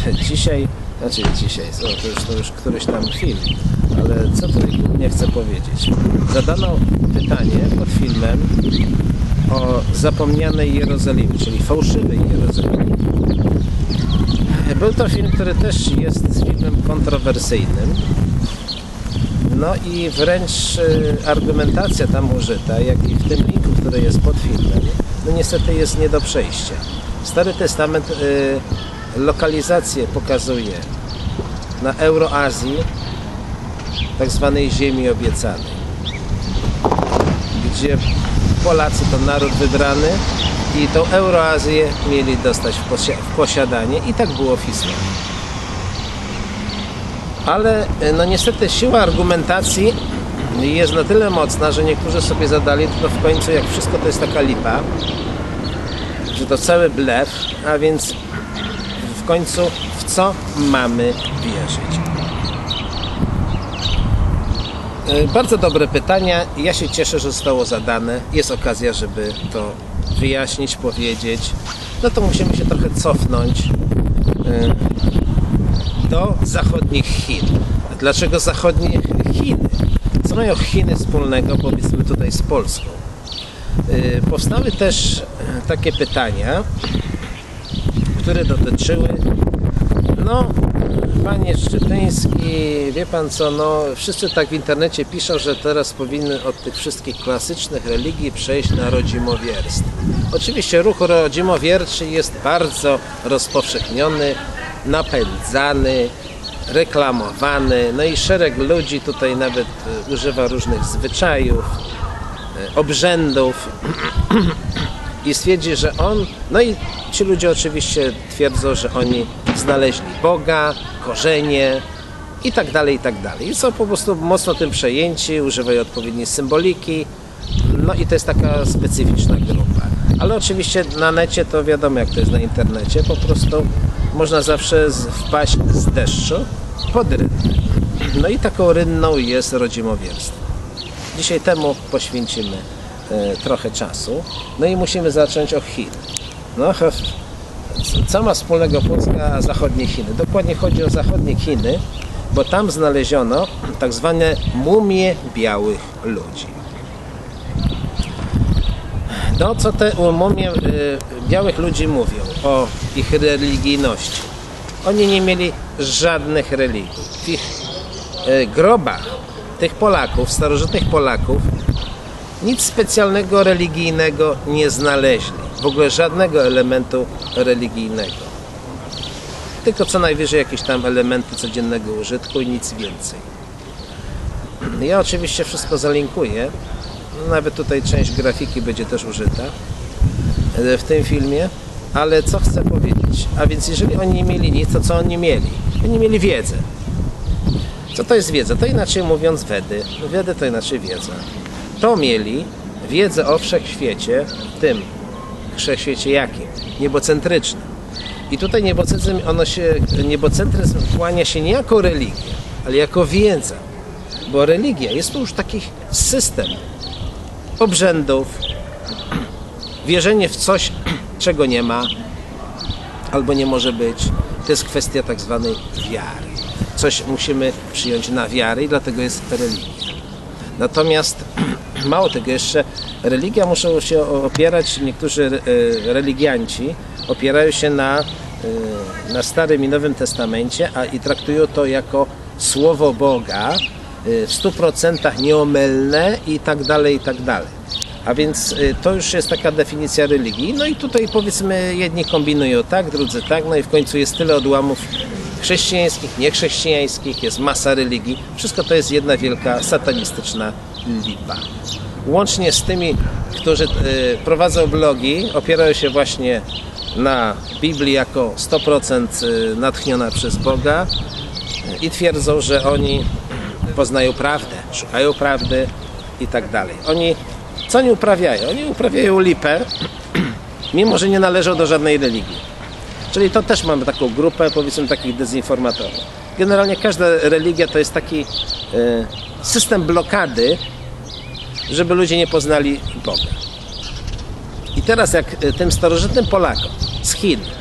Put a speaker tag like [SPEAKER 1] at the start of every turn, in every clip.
[SPEAKER 1] dzisiaj, to już któryś tam film, ale co tutaj głównie chcę powiedzieć? Zadano pytanie pod filmem o zapomnianej Jerozolimie, czyli fałszywej Jerozolimie. Był to film, który też jest filmem kontrowersyjnym. No i wręcz argumentacja tam użyta, jak i w tym linku, który jest pod filmem, no niestety jest nie do przejścia. Stary Testament lokalizację pokazuje na Euroazji, tak zwanej ziemi obiecanej, gdzie Polacy to naród wybrany i tą Euroazję mieli dostać w posiadanie i tak było w islamie. Ale no niestety siła argumentacji jest na tyle mocna, że niektórzy sobie zadali, to w końcu jak wszystko to jest taka lipa, że to cały blef, a więc w końcu w co mamy wierzyć? Bardzo dobre pytania. Ja się cieszę, że zostało zadane. Jest okazja, żeby to wyjaśnić, powiedzieć. No to musimy się trochę cofnąć do zachodnich Chin. Dlaczego zachodnie Chiny? Co mają Chiny wspólnego, powiedzmy tutaj, z Polską? Powstały też takie pytania, które dotyczyły, no, panie Szczypiński, wie pan co, no, wszyscy tak w internecie piszą, że teraz powinny od tych wszystkich klasycznych religii przejść na rodzimowierstwo. Oczywiście ruch rodzimowierczy jest bardzo rozpowszechniony, napędzany, reklamowany, no i szereg ludzi tutaj nawet używa różnych zwyczajów, obrzędów i stwierdzi, że on, no i ci ludzie oczywiście twierdzą, że oni znaleźli Boga, korzenie i tak dalej, i tak dalej. I są po prostu mocno tym przejęci, używają odpowiedniej symboliki, no i to jest taka specyficzna grupa. Ale oczywiście na necie to wiadomo, jak to jest na internecie, po prostu można zawsze wpaść z deszczu pod rynnę. No i taką rynną jest rodzimowierstwo. Dzisiaj temu poświęcimy trochę czasu. No i musimy zacząć od Chin. No, co ma wspólnego Polska a zachodnie Chiny? Dokładnie chodzi o zachodnie Chiny, bo tam znaleziono tak zwane mumie białych ludzi. No, co te mumie białych ludzi mówią o ich religijności? Oni nie mieli żadnych religii. W ich grobach tych Polaków, starożytnych Polaków, nic specjalnego religijnego nie znaleźli. W ogóle żadnego elementu religijnego. Tylko co najwyżej jakieś tam elementy codziennego użytku i nic więcej. Ja oczywiście wszystko zalinkuję. Nawet tutaj część grafiki będzie też użyta w tym filmie. Ale co chcę powiedzieć? A więc jeżeli oni nie mieli nic, to co oni mieli? Oni mieli wiedzę. Co to jest wiedza? To inaczej mówiąc Wedy. Wedy to inaczej wiedza. To mieli wiedzę o wszechświecie, tym wszechświecie jakim? Niebocentrycznym. I tutaj niebocentryzm kłania się nie jako religia, ale jako wiedza. Bo religia jest to już taki system obrzędów, wierzenie w coś, czego nie ma albo nie może być. To jest kwestia tak zwanej wiary. Coś musimy przyjąć na wiarę i dlatego jest religia. Natomiast mało tego, jeszcze religia muszą się opierać, niektórzy religianci opierają się na Starym i Nowym Testamencie, i traktują to jako słowo Boga w 100% nieomylne i tak dalej, i tak dalej. A więc to już jest taka definicja religii. No i tutaj powiedzmy jedni kombinują tak, drudzy tak, no i w końcu jest tyle odłamów chrześcijańskich, niechrześcijańskich, jest masa religii. Wszystko to jest jedna wielka satanistyczna lipa. Łącznie z tymi, którzy prowadzą blogi, opierają się właśnie na Biblii jako 100% natchniona przez Boga i twierdzą, że oni poznają prawdę, szukają prawdy i tak dalej. Co oni uprawiają? Oni uprawiają lipę, mimo że nie należą do żadnej religii. Czyli to też mamy taką grupę, powiedzmy, takich dezinformatorów. Generalnie każda religia to jest taki system blokady, żeby ludzie nie poznali Boga. I teraz jak tym starożytnym Polakom z Chin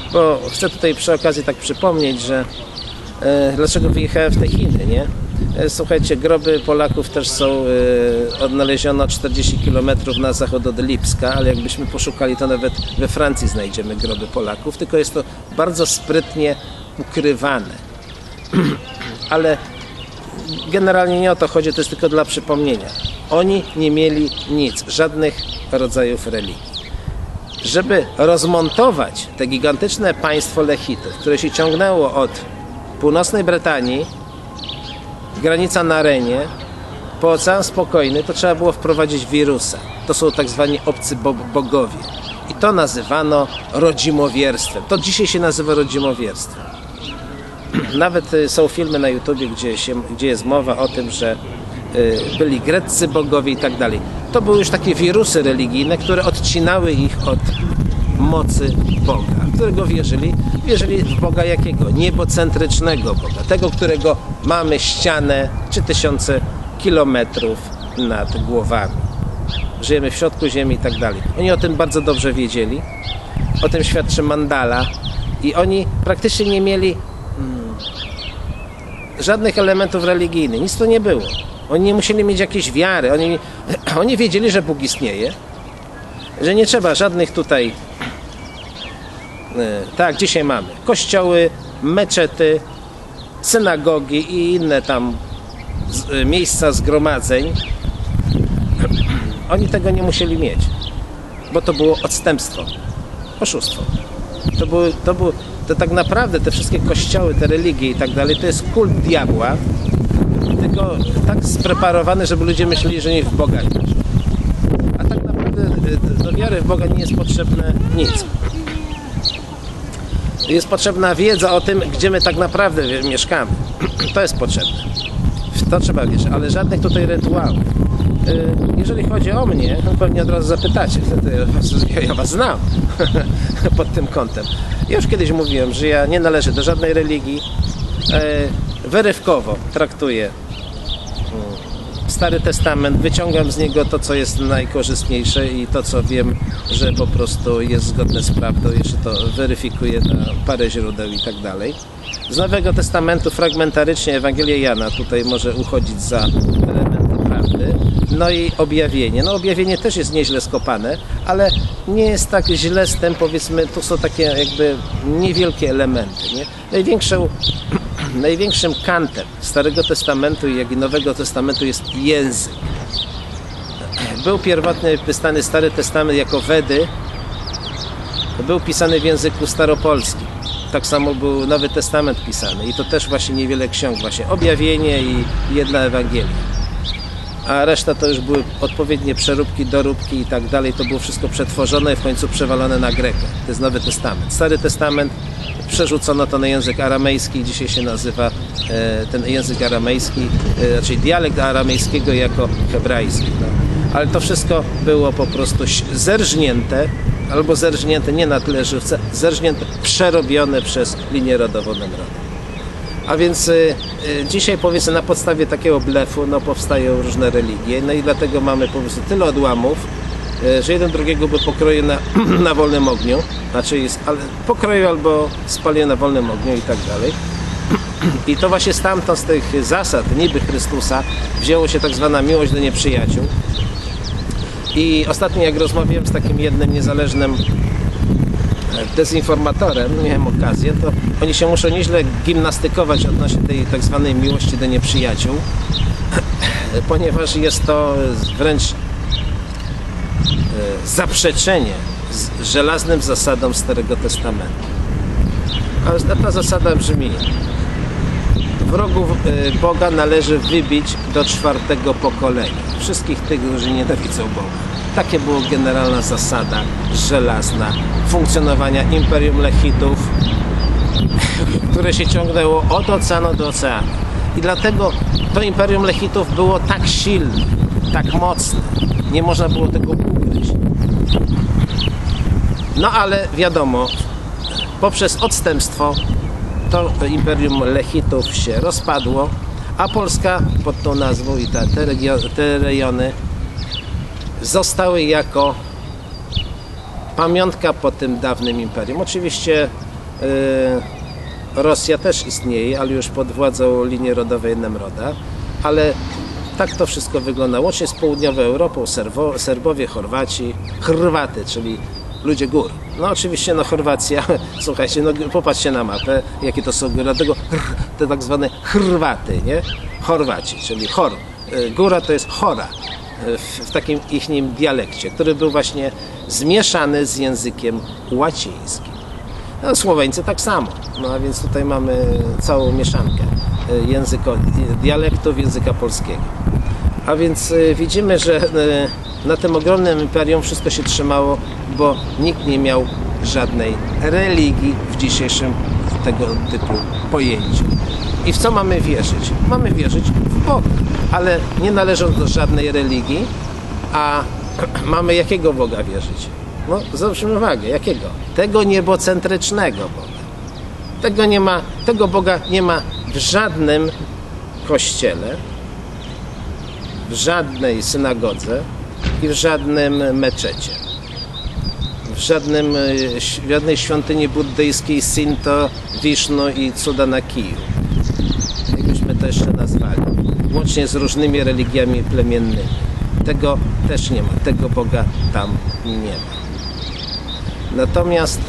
[SPEAKER 1] Bo chcę tutaj przy okazji tak przypomnieć, że dlaczego wyjechałem w te Chiny, nie? Słuchajcie, groby Polaków też są odnaleziono 40 km na zachód od Lipska, ale jakbyśmy poszukali, to nawet we Francji znajdziemy groby Polaków, tylko jest to bardzo sprytnie ukrywane. Ale generalnie nie o to chodzi, to jest tylko dla przypomnienia. Oni nie mieli nic, żadnych rodzajów religii. Żeby rozmontować te gigantyczne państwo Lechitów, które się ciągnęło od północnej Brytanii, granica na Renie, po Ocean Spokojny, to trzeba było wprowadzić wirusa. To są tak zwani obcy bogowie. I to nazywano rodzimowierstwem. To dzisiaj się nazywa rodzimowierstwem. Nawet są filmy na YouTubie, gdzie jest mowa o tym, że byli greccy bogowie i tak dalej. To były już takie wirusy religijne, które odcinały ich od mocy Boga, w którego wierzyli. Wierzyli w Boga jakiego? Niebocentrycznego Boga. Tego, którego mamy ścianę 3000 kilometrów nad głowami. Żyjemy w środku ziemi i tak dalej. Oni o tym bardzo dobrze wiedzieli. O tym świadczy Mandala. I oni praktycznie nie mieli żadnych elementów religijnych. Nic to nie było. Oni nie musieli mieć jakiejś wiary. Oni wiedzieli, że Bóg istnieje. Że nie trzeba żadnych tutaj... Tak, dzisiaj mamy kościoły, meczety, synagogi i inne tam miejsca zgromadzeń. Oni tego nie musieli mieć, bo to było odstępstwo, oszustwo. To tak naprawdę te wszystkie kościoły, te religie i tak dalej, to jest kult diabła, tylko tak spreparowany, żeby ludzie myśleli, że nie w Boga wierzą. A tak naprawdę do wiary w Boga nie jest potrzebne nic. Jest potrzebna wiedza o tym, gdzie my tak naprawdę mieszkamy. To jest potrzebne. W to trzeba wierzyć, ale żadnych tutaj rytuałów. Jeżeli chodzi o mnie, to pewnie od razu zapytacie, wtedy ja was znam pod tym kątem. Ja już kiedyś mówiłem, że ja nie należę do żadnej religii. Wyrywkowo traktuję Stary Testament, wyciągam z niego to, co jest najkorzystniejsze i to, co wiem, że po prostu jest zgodne z prawdą, jeszcze to weryfikuję na parę źródeł i tak dalej. Z Nowego Testamentu fragmentarycznie Ewangelia Jana tutaj może uchodzić za elementy prawdy. No i objawienie. No objawienie też jest nieźle skopane, ale nie jest tak źle z tym, powiedzmy, tu są takie jakby niewielkie elementy, nie? Największym kantem Starego Testamentu, jak i Nowego Testamentu jest język. Był pierwotnie pisany Stary Testament jako Wedy, był pisany w języku staropolskim. Tak samo był Nowy Testament pisany i to też właśnie niewiele ksiąg, właśnie objawienie i jedna Ewangelia. A reszta to już były odpowiednie przeróbki, doróbki i tak dalej. To było wszystko przetworzone i w końcu przewalone na Grekę. To jest Nowy Testament. Stary Testament przerzucono to na język aramejski. Dzisiaj się nazywa ten język aramejski, raczej dialekt aramejskiego jako hebrajski. No. Ale to wszystko było po prostu zerżnięte, albo zerżnięte nie na tyle żywca, zerżnięte, przerobione przez linię rodową narodu. A więc dzisiaj, powiedzmy, na podstawie takiego blefu powstają różne religie, no i dlatego mamy po prostu tyle odłamów, że jeden drugiego by pokroił na wolnym ogniu, znaczy pokroił albo spalił na wolnym ogniu i tak dalej. I to właśnie stamtąd, z tych zasad niby Chrystusa, wzięło się tak zwana miłość do nieprzyjaciół. I ostatnio, jak rozmawiałem z takim jednym niezależnym dezinformatorem, miałem okazję, to oni się muszą nieźle gimnastykować odnośnie tej tak zwanej miłości do nieprzyjaciół, ponieważ jest to wręcz zaprzeczenie z żelaznym zasadom Starego Testamentu. A ta zasada brzmi: wrogów Boga należy wybić do 4. pokolenia. Wszystkich tych, którzy nienawidzą Boga. Takie była generalna zasada żelazna funkcjonowania Imperium Lechitów, które się ciągnęło od oceanu do oceanu. I dlatego to Imperium Lechitów było tak silne, tak mocne. Nie można było tego ukryć. No ale wiadomo, poprzez odstępstwo to Imperium Lechitów się rozpadło, a Polska pod tą nazwą i te rejony zostały jako pamiątka po tym dawnym imperium. Oczywiście Rosja też istnieje, ale już pod władzą linii rodowej Nemroda, ale tak to wszystko wygląda. Łącznie z południową Europą, Serbowie, Chorwaty, czyli ludzie gór. No oczywiście Chorwacja, słuchajcie, popatrzcie na mapę, jakie to są góry, dlatego te tak zwane Chorwaty, nie? Chorwaci, czyli góra to jest chora w takim ichnim dialekcie, który był właśnie zmieszany z językiem łacińskim. No, Słoweńcy tak samo, no a więc tutaj mamy całą mieszankę dialektów języka polskiego. A więc widzimy, że na tym ogromnym imperium wszystko się trzymało, bo nikt nie miał żadnej religii w dzisiejszym tego typu pojęciu. I w co mamy wierzyć? Mamy wierzyć w Boga, ale nie należąc do żadnej religii, a mamy jakiego Boga wierzyć? No, zwróćmy uwagę, jakiego? Tego niebocentrycznego Boga. Tego Boga nie ma w żadnym kościele, w żadnej synagodze i w żadnym meczecie. W żadnej świątyni buddyjskiej Sinto, Wisznu i cuda na kiju. Jakbyśmy to jeszcze nazwali. Łącznie z różnymi religiami plemiennymi. Tego też nie ma. Tego Boga tam nie ma. Natomiast,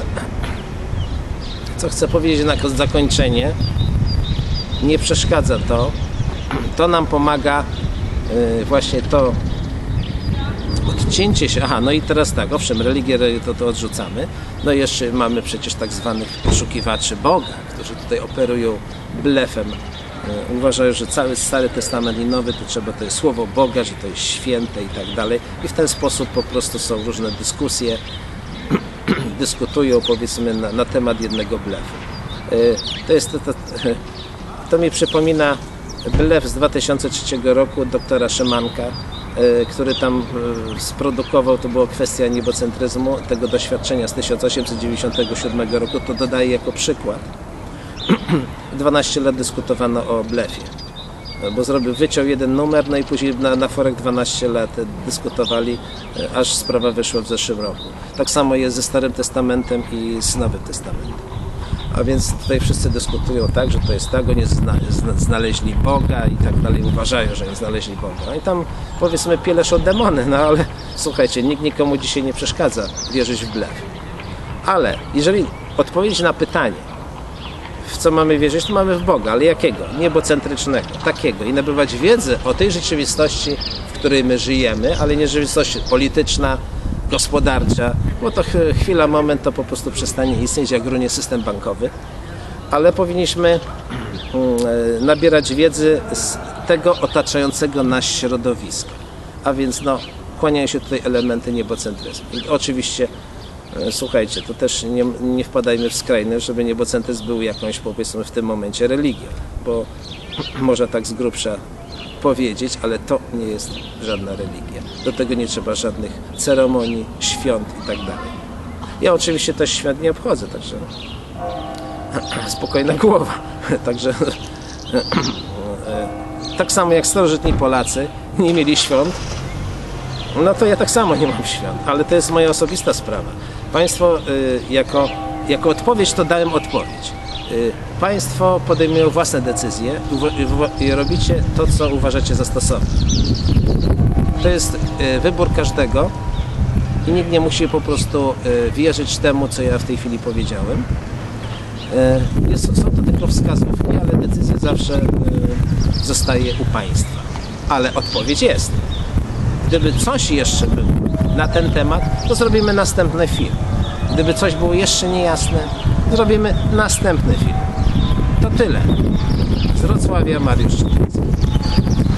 [SPEAKER 1] co chcę powiedzieć na zakończenie, nie przeszkadza to. To nam pomaga właśnie to odcięcie się. Aha, no i teraz tak, owszem, religię to odrzucamy. No i jeszcze mamy przecież tak zwanych poszukiwaczy Boga, którzy tutaj operują blefem. Uważają, że cały Stary Testament i Nowy to jest słowo Boga, że to jest święte i tak dalej. I w ten sposób po prostu są różne dyskusje, dyskutują powiedzmy na temat jednego blefu. To mi przypomina blef z 2003 roku doktora Szymanka, który tam sprodukował, to była kwestia niebocentryzmu, tego doświadczenia z 1897 roku, to dodaję jako przykład. 12 lat dyskutowano o blefie, bo wyciął jeden numer, no i później na forek 12 lat dyskutowali, aż sprawa wyszła w zeszłym roku. Tak samo jest ze Starym Testamentem i z Nowym Testamentem. A więc tutaj wszyscy dyskutują tak, że to jest tak, oni znaleźli Boga i tak dalej, uważają, że nie znaleźli Boga. No i tam powiedzmy pieleszą demony, no ale słuchajcie, nikt nikomu dzisiaj nie przeszkadza wierzyć w blef. Ale jeżeli odpowiedzieć na pytanie, w co mamy wierzyć, to mamy w Boga, ale jakiego? Niebocentrycznego, takiego. I nabywać wiedzę o tej rzeczywistości, w której my żyjemy, ale nie rzeczywistość polityczna, gospodarcza, bo to chwila, moment to po prostu przestanie istnieć, jak runie system bankowy, ale powinniśmy nabierać wiedzy z tego otaczającego nas środowiska. A więc kłaniają się tutaj elementy niebocentryzmu. I oczywiście słuchajcie, to też nie wpadajmy w skrajność, żeby niebocentryzm był jakąś, powiedzmy, w tym momencie religią, bo można tak z grubsza powiedzieć, ale to nie jest żadna religia. Do tego nie trzeba żadnych ceremonii, świąt i tak dalej. Ja oczywiście też świąt nie obchodzę, także spokojna głowa. Także tak samo jak starożytni Polacy nie mieli świąt, no to ja tak samo nie mam świąt, ale to jest moja osobista sprawa. Państwo jako odpowiedź to dałem odpowiedź. Państwo podejmują własne decyzje i robicie to, co uważacie za stosowne. To jest wybór każdego i nikt nie musi po prostu wierzyć temu, co ja w tej chwili powiedziałem. Są to tylko wskazówki, ale decyzja zawsze zostaje u państwa. Ale odpowiedź jest. Gdyby coś jeszcze było na ten temat, to zrobimy następny film. Gdyby coś było jeszcze niejasne, zrobimy następny film. To tyle. Z Wrocławia, Mariusz Szczytnicki.